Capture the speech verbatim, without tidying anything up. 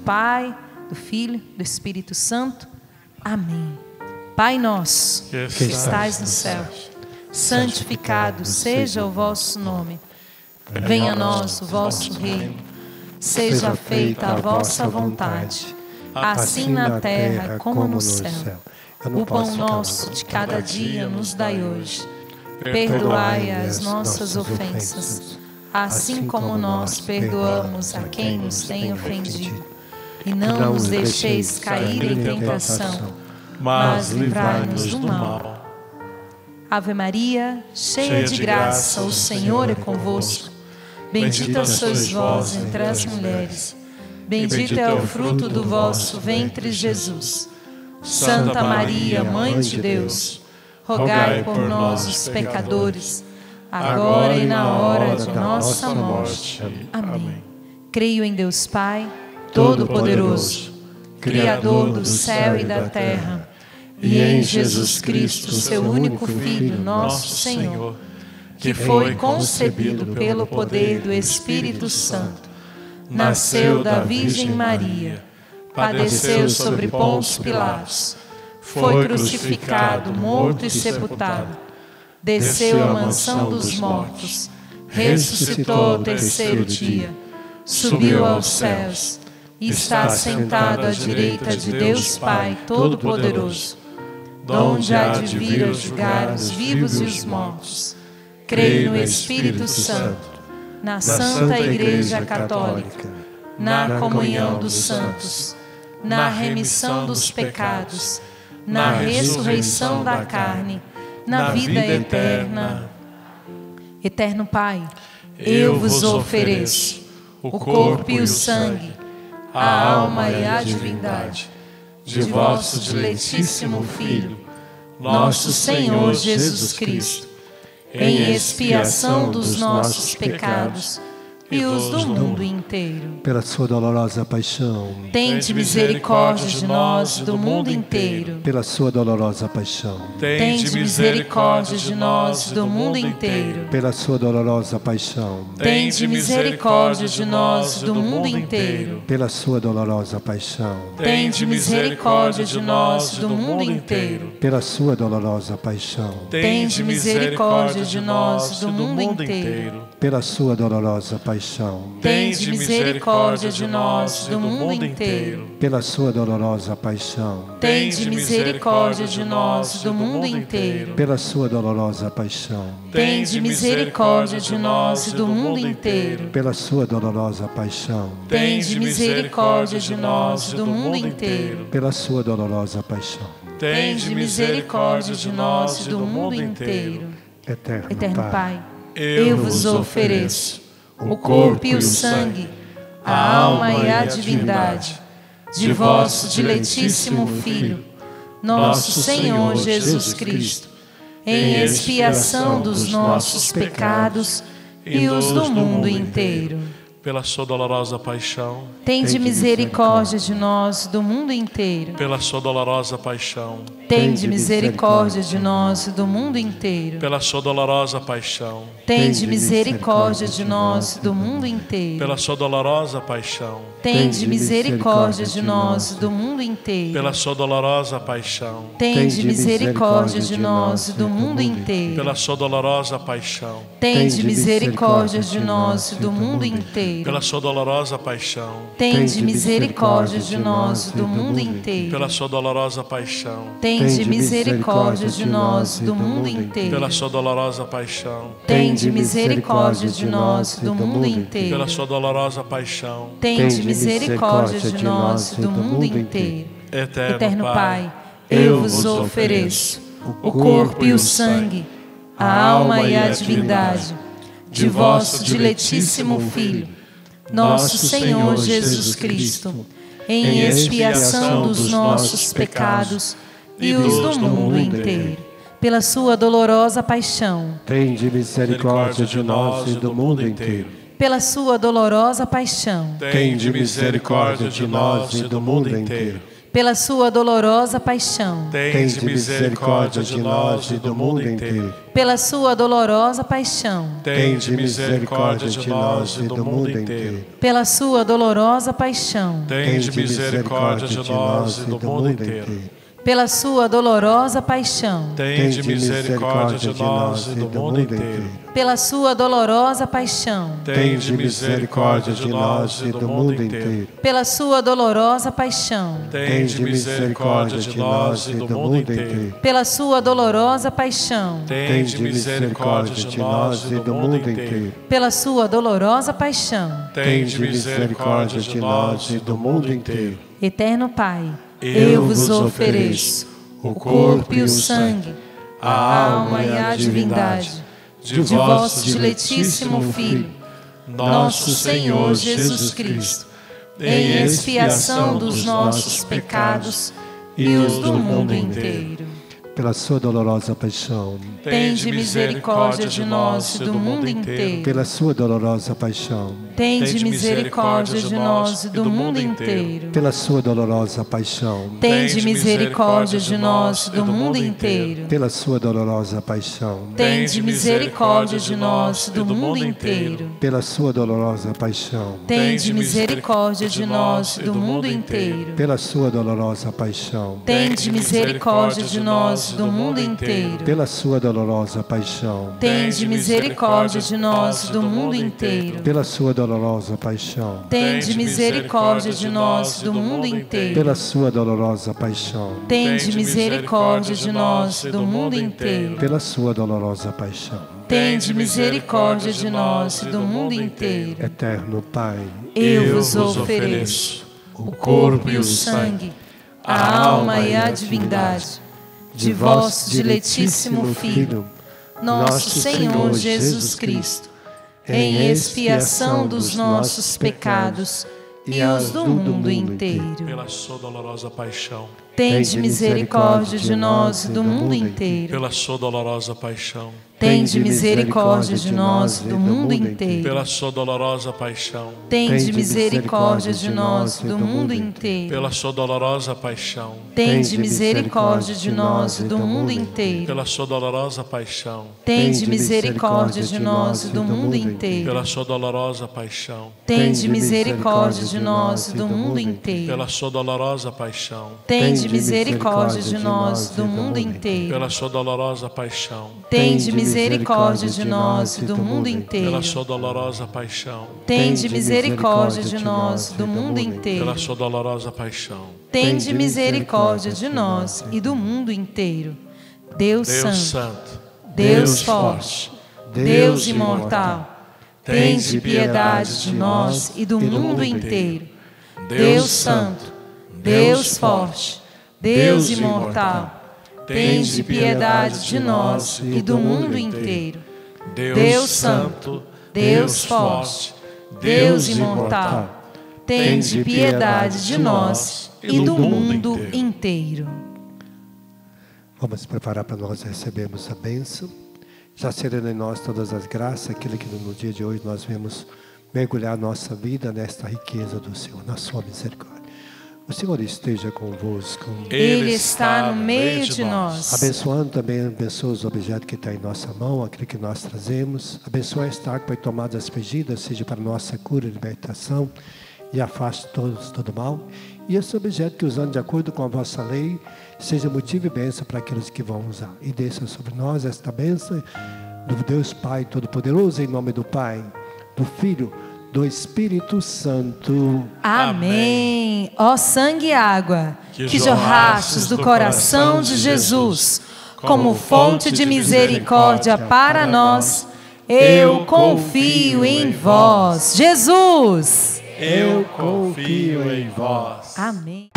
Pai, do Filho, do Espírito Santo. Amém. Pai nosso, que estais no céu, santificado seja o vosso nome. Venha a nós o vosso reino. Seja feita a vossa vontade, assim na terra como no céu. O pão nosso de cada dia nos dai hoje. Perdoai as nossas ofensas, assim como nós perdoamos a quem nos tem ofendido. E não nos deixeis cair em tentação, mas livrai-nos do mal. Ave Maria, cheia de graça, o Senhor é convosco. Bendita sois vós entre as mulheres. Bendito é o fruto do vosso ventre, Jesus. Santa Maria, Mãe de Deus, rogai por nós, os pecadores, agora e na hora de nossa morte. Amém. Creio em Deus Pai, Todo-Poderoso, Criador do céu e da terra, e em Jesus Cristo, seu único Filho, nosso Senhor, que foi concebido pelo poder do Espírito Santo, nasceu da Virgem Maria, padeceu sobre Pôncio Pilatos, foi crucificado, morto e sepultado, desceu à mansão dos mortos, ressuscitou ao terceiro dia, subiu aos céus, e está sentado à direita de Deus Pai Todo-Poderoso, donde há de vir a julgar os vivos e os mortos. Creio no Espírito Santo, na Santa Igreja Católica, na comunhão dos santos, na remissão dos pecados, na ressurreição da carne, na vida eterna. Eterno Pai, eu vos ofereço o corpo e o sangue, a alma e a divindade de vosso diletíssimo Filho, nosso Senhor Jesus Cristo, em expiação dos nossos pecados e os do mundo inteiro. Pela sua dolorosa paixão, tende misericórdia de nós do mundo inteiro. Pela sua dolorosa paixão, tende misericórdia de nós do mundo inteiro. Pela sua dolorosa paixão, tende misericórdia de nós do mundo inteiro. Pela sua dolorosa paixão, tende misericórdia de nós do mundo inteiro. Pela sua dolorosa paixão, tende misericórdia de nós do mundo inteiro. Pela sua dolorosa paixão, tende misericórdia de nós do mundo inteiro. Pela sua dolorosa paixão, tende misericórdia de nós do mundo inteiro. Pela sua dolorosa paixão, tende misericórdia de nós do mundo inteiro. Pela sua dolorosa paixão, tende misericórdia de nós do mundo inteiro. Pela sua dolorosa paixão, tende misericórdia de nós do mundo inteiro. Eterno, Eterno Pai, eu vos ofereço o corpo e o sangue, a alma e a divindade de vosso diletíssimo Filho, nosso Senhor Jesus Cristo, em expiação dos nossos pecados e os do mundo inteiro. Pela sua dolorosa paixão, tende misericórdia de nós do mundo inteiro. Pela sua dolorosa paixão, tende misericórdia de nós do mundo inteiro. Pela sua dolorosa paixão, tende misericórdia de nós do mundo inteiro. Pela sua dolorosa paixão, tende misericórdia de nós do mundo inteiro. Pela sua dolorosa paixão, tende misericórdia de nós do mundo inteiro. Pela sua dolorosa paixão, tende misericórdia de nós do mundo inteiro. Pela sua dolorosa paixão, tende misericórdia de nós do mundo inteiro. Pela sua dolorosa paixão, tende misericórdia de nós do mundo inteiro. Pela sua dolorosa paixão, tende misericórdia de nós do mundo inteiro. Pela sua dolorosa paixão, tende misericórdia de nós do mundo inteiro. Eterno Pai, eu vos ofereço o corpo e o sangue, a alma e a divindade de vosso diletíssimo Filho, nosso Senhor Jesus Cristo, em expiação dos nossos pecados e os do mundo inteiro. Pela sua dolorosa paixão, tende misericórdia de nós e do mundo inteiro. Pela sua dolorosa paixão, tende misericórdia de nós e do mundo inteiro. pela sua dolorosa paixão, tende misericórdia de nós e do mundo inteiro. pela sua dolorosa paixão, Tende misericórdia de nós e do mundo inteiro. pela sua dolorosa paixão, Tende misericórdia de nós e do mundo inteiro. pela sua dolorosa paixão, Tende misericórdia de nós e do mundo inteiro. pela sua dolorosa paixão, Tende misericórdia de nós e do mundo inteiro. pela sua dolorosa paixão, Tende misericórdia de nós e do mundo inteiro. pela sua dolorosa paixão, Tende misericórdia de nós e do mundo inteiro. pela sua dolorosa paixão. Tende misericórdia de nós e do mundo inteiro. Eterno Pai, eu vos ofereço o corpo e o sangue, a alma e a divindade de vosso diletíssimo Filho, nosso Senhor Jesus Cristo, em expiação dos nossos pecados e os do mundo inteiro. Pela sua dolorosa paixão, Tende misericórdia de nós e do mundo inteiro. pela sua dolorosa paixão, Tende misericórdia de nós e do mundo inteiro. pela sua dolorosa paixão, Tende misericórdia de nós e do mundo inteiro. pela sua dolorosa paixão, Tende misericórdia de nós e do mundo inteiro. pela sua dolorosa paixão, Tende misericórdia de nós e do mundo inteiro. pela sua dolorosa paixão, Tende misericórdia de nós e do mundo inteiro. pela sua dolorosa paixão, Tende misericórdia de nós e do mundo inteiro. pela sua dolorosa paixão, Tende misericórdia de nós e do mundo inteiro. pela sua dolorosa paixão, Tende misericórdia de nós e do mundo inteiro. pela sua dolorosa paixão. Tende misericórdia de nós e do mundo inteiro. Eterno Pai, Eu vos ofereço o corpo e o sangue, a alma e a divindade de vosso diletíssimo Filho, nosso Senhor Jesus Cristo, em expiação dos nossos pecados e os do mundo inteiro. Pela sua dolorosa paixão. Tende misericórdia de nós e do mundo inteiro. Pela sua dolorosa paixão. Tende misericórdia de nós e do mundo inteiro. Pela sua dolorosa paixão. Tende misericórdia de nós e do mundo inteiro. Pela sua dolorosa paixão. Tende misericórdia de nós e do mundo inteiro. Pela sua dolorosa paixão. Tende misericórdia de nós e do mundo inteiro. Pela sua dolorosa paixão. Tende misericórdia de nós e do mundo inteiro. Pela sua dolorosa paixão. Tende misericórdia de nós e do mundo inteiro. Pela sua dolorosa paixão. Tende misericórdia de nós e do mundo inteiro. Pela sua dolorosa paixão. Tende misericórdia de nós e do mundo inteiro. Pela sua dolorosa paixão. Tende misericórdia de nós e do mundo inteiro. Deus Deus Santo, Santo, Deus Forte, Deus Imortal, tende piedade de nós e do mundo inteiro. Deus Santo, Deus Forte, Deus Imortal, tende piedade de nós e do mundo inteiro. Deus Santo, Deus Forte, Deus Imortal, tende piedade de nós e do mundo inteiro. vamos preparar para nós recebermos a bênção. Já serena em nós todas as graças, aquilo que no dia de hoje nós vemos mergulhar a nossa vida nesta riqueza do Senhor, na sua misericórdia. O Senhor esteja convosco. Ele está no meio de nós. Abençoando também, abençoa os objetos que estão em nossa mão, aquilo que nós trazemos. Abençoa esta água para tomada aspergida, seja para nossa cura e libertação, e afaste todos todo mal. E esse objeto que usando de acordo com a vossa lei, seja motivo e bênção para aqueles que vão usar. E desça sobre nós esta bênção do Deus Pai Todo-Poderoso, em nome do Pai, do Filho, do Espírito Santo. Amém. Ó sangue e água, que, que jorrastes do coração de Jesus, como fonte de misericórdia para nós, eu confio em vós. Jesus! Eu confio em vós. Amém.